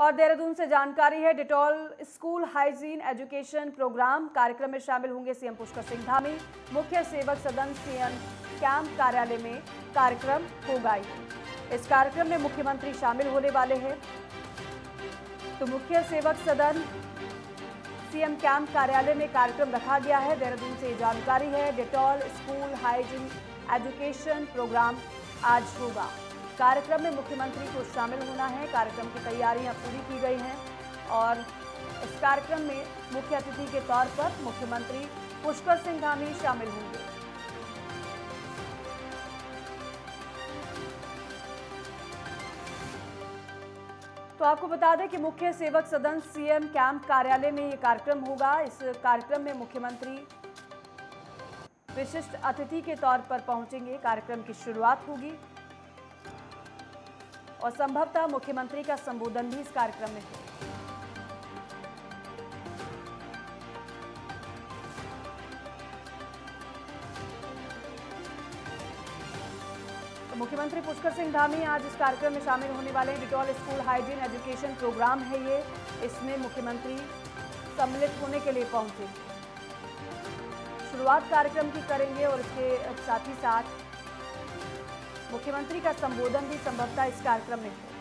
और देहरादून से जानकारी है, Dettol school hygiene education programme कार्यक्रम में शामिल होंगे सीएम पुष्कर सिंह धामी। मुख्य सेवक सदन सीएम कैंप कार्यालय में कार्यक्रम होगा। इस कार्यक्रम में मुख्यमंत्री शामिल होने वाले हैं। तो मुख्य सेवक सदन सीएम कैंप कार्यालय में कार्यक्रम रखा गया है। देहरादून से जानकारी है, Dettol school hygiene education programme आज होगा। कार्यक्रम में मुख्यमंत्री को शामिल होना है। कार्यक्रम की तैयारियां पूरी की गई हैं और इस कार्यक्रम में मुख्य अतिथि के तौर पर मुख्यमंत्री पुष्कर सिंह धामी शामिल होंगे। तो आपको बता दें कि मुख्य सेवक सदन सीएम कैंप कार्यालय में ये कार्यक्रम होगा। इस कार्यक्रम में मुख्यमंत्री विशिष्ट अतिथि के तौर पर पहुंचेंगे। कार्यक्रम की शुरुआत होगी और संभवतः मुख्यमंत्री का संबोधन भी इस कार्यक्रम में है। तो मुख्यमंत्री पुष्कर सिंह धामी आज इस कार्यक्रम में शामिल होने वाले हैं। Dettol school hygiene education programme है ये, इसमें मुख्यमंत्री सम्मिलित होने के लिए पहुंचे। शुरुआत कार्यक्रम की करेंगे और इसके साथ ही साथ मुख्यमंत्री का संबोधन भी संभवतः इस कार्यक्रम में है।